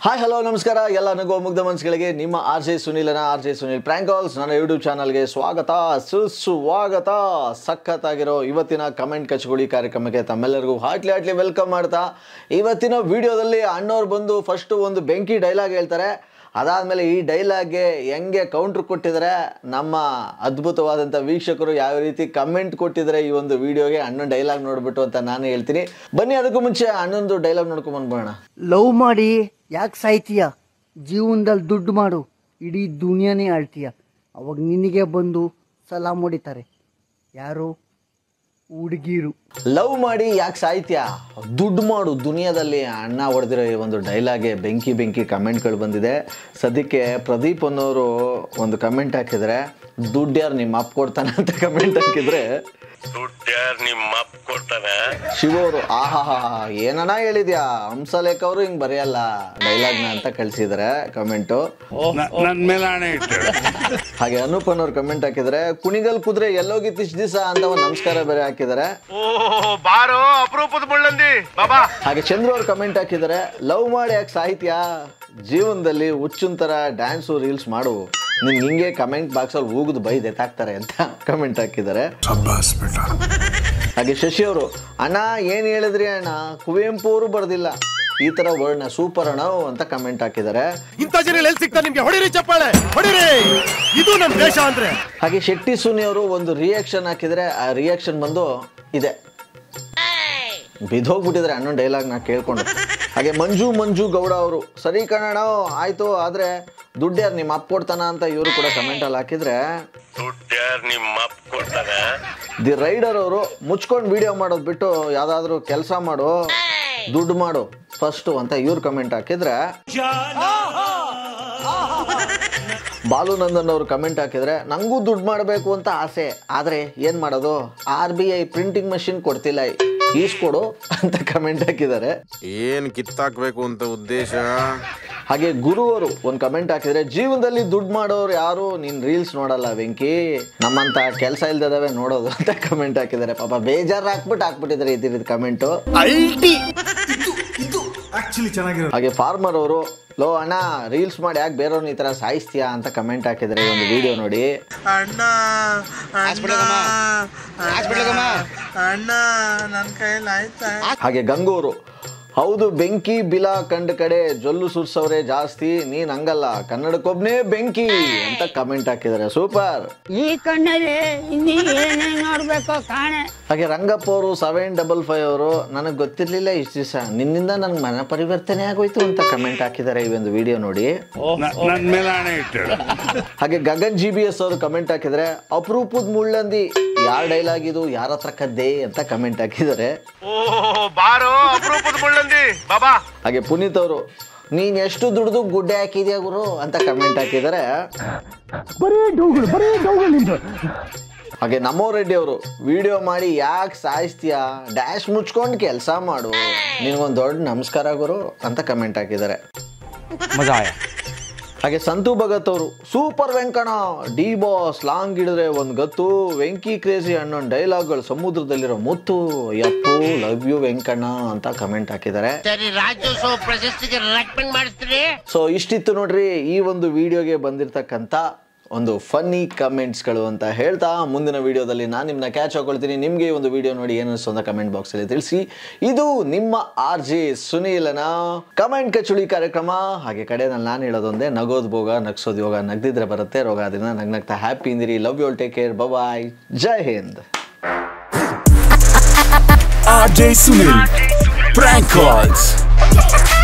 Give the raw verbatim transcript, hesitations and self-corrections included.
Hi hello ನಮಸ್ಕಾರ ಎಲ್ಲ ನಗೋ ಮುಗ್ಧ ಮನಸ್ಸುಗಳಿಗೆ ನಿಮ್ಮ ಆರ್ ಜೆ ಸುನಿಲನ R J Sunil prank calls ನನ್ನ ಯೂಟ್ಯೂಬ್ ಚಾನಲ್ಗೆ ಸ್ವಾಗತ ಸುಸ್ವಾಗತ. ಸಖತ್ತಾಗಿರೋ ಇವತ್ತಿನ ಕಮೆಂಟ್ ಕಚ್ಗುಳಿ ಕಾರ್ಯಕ್ರಮಕ್ಕೆ ತಮ್ಮೆಲ್ಲರಿಗೂ ಹಾರ್ಟ್ಲಿ ಹಾರ್ಟ್ಲಿ ವೆಲ್ಕಮ್ ಮಾಡ್ತಾ, ಇವತ್ತಿನ ವಿಡಿಯೋದಲ್ಲಿ ಅಣ್ಣವ್ರು ಬಂದು ಫಸ್ಟು ಒಂದು ಬೆಂಕಿ ಡೈಲಾಗ್ ಹೇಳ್ತಾರೆ. ಅದಾದಮೇಲೆ ಈ ಡೈಲಾಗ್ಗೆ ಹೆಂಗೆ ಕೌಂಟ್ರ್ ಕೊಟ್ಟಿದ್ದಾರೆ, ನಮ್ಮ ಅದ್ಭುತವಾದಂಥ ವೀಕ್ಷಕರು ಯಾವ ರೀತಿ ಕಮೆಂಟ್ ಕೊಟ್ಟಿದ್ದಾರೆ ಈ ಒಂದು ವಿಡಿಯೋಗೆ, ಅಣ್ಣನ ಡೈಲಾಗ್ ನೋಡ್ಬಿಟ್ಟು ಅಂತ ನಾನು ಹೇಳ್ತೀನಿ. ಬನ್ನಿ ಅದಕ್ಕೂ ಮುಂಚೆ ಅಣ್ಣಂದು ಡೈಲಾಗ್ ನೋಡ್ಕೊಂಡು ಬಂದ್ಬೋಣ. ಲವ್ ಮಾಡಿ ಯಾಕೆ ಸಾಯ್ತೀಯ, ಜೀವನದಲ್ಲಿ ದುಡ್ಡು ಮಾಡು, ಇಡೀ ದುನಿಯಾನೇ ಆಳ್ತೀಯ. ಅವಾಗ ನಿನಗೆ ಬಂದು ಸಲಾಮ್ ಹೊಡಿತಾರೆ ಯಾರು, ಹುಡುಗಿರು. ಲವ್ ಮಾಡಿ ಯಾಕೆ ಸಾಯ್ತೀಯ, ದುಡ್ಡು ಮಾಡು ದುನಿಯಾದಲ್ಲಿ. ಅಣ್ಣ ಹೊಡೆದಿರೋ ಈ ಒಂದು ಡೈಲಾಗೆ ಬೆಂಕಿ ಬೆಂಕಿ ಕಮೆಂಟ್ಗಳು ಬಂದಿದೆ. ಸದ್ಯಕ್ಕೆ ಪ್ರದೀಪ್ ಅನ್ನೋರು ಒಂದು ಕಮೆಂಟ್ ಹಾಕಿದರೆ, ದುಡ್ಡು ಯಾರು ನಿಮ್ಮ ಅಪ್ಪ ಕೊಡ್ತಾನೆ ಅಂತ ಕಮೆಂಟ್ ಹಾಕಿದ್ರೆ, ಶಿವರು ಆಹಾ ಏನನ ಹೇಳಿದ್ಯಾ ಹಂಸಲೇಖ ಅವರು ಹಿಂಗ್ ಬರೆಯಲ್ಲ ಡೈಲಾಗ್ನ ಅಂತ ಕಳ್ಸಿದಾರೆ ಕಮೆಂಟು. ಹಾಗೆ ಅನೂಪ್ ಅನ್ನೋರು ಕಮೆಂಟ್ ಹಾಕಿದ್ರೆ, ಕುಣಿಗಲ್ ಕುದ್ರೆ ಎಲ್ಲೋಗಿತ್ತು ಇಷ್ಟ ದಿವಸ ಅಂತ ಒಂದು ನಮಸ್ಕಾರ ಬೇರೆ ಹಾಕಿದ್ದಾರೆ. ಹಾಗೆ ಚಂದ್ರ ಅವ್ರು ಕಮೆಂಟ್ ಹಾಕಿದ್ದಾರೆ, ಲವ್ ಮಾಡಿ ಯಾಕೆ ಸಾಹಿತ್ಯ, ಜೀವನದಲ್ಲಿ ಹುಚ್ಚುಂತರ ಡ್ಯಾನ್ಸು ರೀಲ್ಸ್ ಮಾಡು, ನಿನ್ ಹಿಂಗೆ ಕಮೆಂಟ್ ಬಾಕ್ಸ್ ಅಲ್ಲಿ ಹೋಗುದು ಬೈದ್ ಎತ್ತಾಕ್ತಾರೆ ಅಂತ ಕಮೆಂಟ್ ಹಾಕಿದ್ದಾರೆ. ಹಾಗೆ ಶಶಿ ಅವರು, ಅಣ್ಣ ಏನ್ ಹೇಳಿದ್ರಿ ಅಣ್ಣ, ಕುವೆಂಪು ಅವರು ಬರ್ದಿಲ್ಲ ಈ ತರ ವರ್ಡ್ನ, ಸೂಪರ್ ಅಣ್ಣ ಅಂತ ಕಮೆಂಟ್ ಹಾಕಿದ್ದಾರೆ. ಹಾಗೆ ಶೆಟ್ಟಿ ಸುನಿ ಅವರು ಒಂದು ರಿಯಾಕ್ಷನ್ ಹಾಕಿದ್ರೆ, ಆ ರಿಯಾಕ್ಷನ್ ಬಂದು ಇದೆ, ಬಿದ್ದೋಗ್ಬಿಟ್ಟಿದ್ರೆ ಅಣ್ಣನ ಡೈಲಾಗ್ ನಾ ಕೇಳ್ಕೊಂಡು. ಹಾಗೆ ಮಂಜು ಮಂಜು ಗೌಡ ಅವರು, ಸರಿ ಕಣಣ್ಣ ಆಯ್ತು, ಆದ್ರೆ ದುಡ್ಡು ಯಾರು ನಿಮ್ಮ ಅಪ್ಪ ಕೊಡ್ತಾನ ಅಂತ ಇವರು ಕೂಡ ಕಮೆಂಟ್ ಅಲ್ಲಿ ಹಾಕಿದ್ರೆ, ದಿ ರೈಡರ್ ಅವರು ಮುಚ್ಕೊಂಡು ವಿಡಿಯೋ ಮಾಡೋದು ಬಿಟ್ಟು ಯಾವ್ದಾದ್ರು ಕೆಲಸ ಮಾಡು, ದುಡ್ಡು ಮಾಡು ಫಸ್ಟ್ ಅಂತ ಇವ್ರು ಕಮೆಂಟ್ ಹಾಕಿದ್ರೆ, ಬಾಲು ನಂದನ್ ಅವರು ಕಮೆಂಟ್ ಹಾಕಿದ್ರೆ, ನಂಗೂ ದುಡ್ಡು ಮಾಡಬೇಕು ಅಂತ ಆಸೆ, ಆದ್ರೆ ಏನ್ ಮಾಡೋದು, R B I printing machine ಕೊಡ್ತಿಲ್ಲ, ಈಸ್ಕೊಡು ಅಂತ ಕಮೆಂಟ್ ಹಾಕಿದ್ದಾರೆ. ಏನ್ ಕಿತ್ತಾಕ್ಬೇಕು ಅಂತ ಉದ್ದೇಶ. ಹಾಗೆ ಗುರು ಅವರು ಒಂದು ಕಮೆಂಟ್ ಹಾಕಿದ್ರೆ, ಜೀವನದಲ್ಲಿ ದುಡ್ಡು ಮಾಡೋರು ಯಾರು ನೀನ್ ರೀಲ್ಸ್ ನೋಡಲ್ಲ ವೆಂಕಿ, ನಮ್ಮಂತ ಕೆಲಸ ಇಲ್ದದವೆ ನೋಡೋದು ಅಂತ ಕಮೆಂಟ್ ಹಾಕಿದ್ದಾರೆ. ಪಾಪ ಬೇಜಾರು ಹಾಕ್ಬಿಟ್ಟು ಹಾಕ್ಬಿಟ್ಟಿದ್ದಾರೆ ಇದ್ದಿದ್ದು ಕಮೆಂಟು. ಹಾಗೆ ಫಾರ್ಮರ್ ಅವರು, ಲೋ ಅಣ್ಣ ರೀಲ್ಸ್ ಮಾಡಿ ಯಾಕೆ ಬೇರೆಯವ್ರನ್ನ ಈ ತರ ಸಾಯಿಸ್ತೀಯಾ ಅಂತ ಕಮೆಂಟ್ ಹಾಕಿದ್ದಾರೆ ಒಂದು ವಿಡಿಯೋ ನೋಡಿ. ಹಾಗೆ ಗಂಗೂರು, ಹೌದು ಬೆಂಕಿ ಬಿಲ ಕಂಡ ಕಡೆ ಜೊಲ್ಲು ಸುರ್ಸವ್ರೆ ಜಾಸ್ತಿ, ನೀನ್ ಹಂಗಲ್ಲ ಕನ್ನಡಕ್ಕೊಬ್ನೇ ಬೆಂಕಿ ಅಂತ ಕಮೆಂಟ್ ಹಾಕಿದ್ದಾರೆ. ಸೂಪರ್. ಈ ಕಣ್ಣಲ್ಲಿ ನೋಡ್ಬೇಕು ಕಾಣೆ. ಹಾಗೆ ರಂಗಪ್ಪ ಅವರು ಸೆವೆನ್ ಡಬಲ್ ಫೈವ್ ಅವರು, ನನಗೆ ಗೊತ್ತಿರ್ಲಿಲ್ಲ ಇಷ್ಟು ದಿವಸ, ನಿನ್ನಿಂದ ನನ್ಗೆ ಮನ ಪರಿವರ್ತನೆ ಆಗೋಯ್ತು ಅಂತ ಕಮೆಂಟ್ ಹಾಕಿದ್ದಾರೆ ಈ ಒಂದು ವಿಡಿಯೋ ನೋಡಿ. ಹಾಗೆ ಗಗನ್ ಜಿ ಬಿ ಎಸ್ ಅವರು ಕಮೆಂಟ್ ಹಾಕಿದ್ರೆ, ಅಪರೂಪದ ಮುಳ್ಳಂದಿ ಯಾರ ಡೈಲಾಗ್ ಇದು, ಯಾರ ಹತ್ರ ಕದ್ದೆ ಅಂತ ಕಮೆಂಟ್ ಹಾಕಿದ್ದಾರೆ. ಹಾಗೆ ಪುನೀತ್ ಅವರು, ನೀನ್ ಎಷ್ಟು ದುಡ್ದು ಗುಡ್ಡೆ ಹಾಕಿದ್ಯಾ ಗುರು ಅಂತ ಕಮೆಂಟ್ ಹಾಕಿದ್ದಾರೆ. ಹಾಗೆ ನಮೋ ರೆಡ್ಡಿ ಅವರು, ವಿಡಿಯೋ ಮಾಡಿ ಯಾಕೆ ಸಾಯಿಸ್ತೀಯಾ, ಡ್ಯಾಶ್ ಮುಚ್ಕೊಂಡು ಕೆಲಸ ಮಾಡು, ನಿನ್ಗೊಂದು ದೊಡ್ಡ ನಮಸ್ಕಾರ ಗುರು ಅಂತ ಕಮೆಂಟ್ ಹಾಕಿದ್ದಾರೆ. ಹಾಗೆ ಸಂತು ಭಗತ್ ಅವರು, super Venkana, D boss long ಹಿಡಿದ್ರೆ ಒಂದ್ ಗತ್ತು, ವೆಂಕಿ ಕ್ರೇಜಿ ಅಣ್ಣನ ಡೈಲಾಗ್ಗಳು ಸಮುದ್ರದಲ್ಲಿರೋ ಮುತ್ತು, ಯಪ್ಪು ಲವ್ ಯು ವೆಂಕಣ್ಣ ಅಂತ ಕಮೆಂಟ್ ಹಾಕಿದ್ದಾರೆ. ಸೊ ಇಷ್ಟಿತ್ತು ನೋಡ್ರಿ ಈ ಒಂದು ವಿಡಿಯೋಗೆ ಬಂದಿರತಕ್ಕಂತ ಒಂದು ಫನ್ನಿ ಕಮೆಂಟ್ಸ್ಗಳು ಅಂತ ಹೇಳ್ತಾ, ಮುಂದಿನ ವಿಡಿಯೋದಲ್ಲಿ ನಾನು ನಿಮ್ಮನ್ನ ಕ್ಯಾಚ್ ಹಾಕೊಳ್ತೀನಿ. ನಿಮಗೆ ಈ ಒಂದು ವಿಡಿಯೋ ನೋಡಿ ಏನಿಸ್ತು ಅಂತ ಕಮೆಂಟ್ ಬಾಕ್ಸಲ್ಲಿ ತಿಳಿಸಿ. ಇದು ನಿಮ್ಮ ಆರ್ ಜೆ ಸುನೀಲನ ಕಮೆಂಟ್ ಕಚುಳಿ ಕಾರ್ಯಕ್ರಮ. ಹಾಗೆ ಕಡೆನಲ್ಲಿ ನಾನು ಹೇಳೋದೊಂದೇ, ನಗೋದು ಭೋಗ ನಗ್ಸೋದು ಯೋಗ, ನಗ್ದಿದ್ರೆ ಬರುತ್ತೆ ರೋಗ, ಅದನ್ನ ನಗ್ನಗ್ತಾ ಹ್ಯಾಪಿ ಇಂದಿರಿ. Love you all, take care, bye, Jai Hind. R J Sunil Prank Calls.